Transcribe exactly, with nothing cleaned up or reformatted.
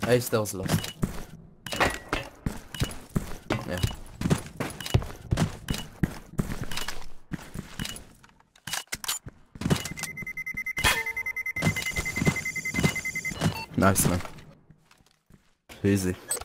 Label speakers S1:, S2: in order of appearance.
S1: I still was lost. Yeah. Nice man. Easy.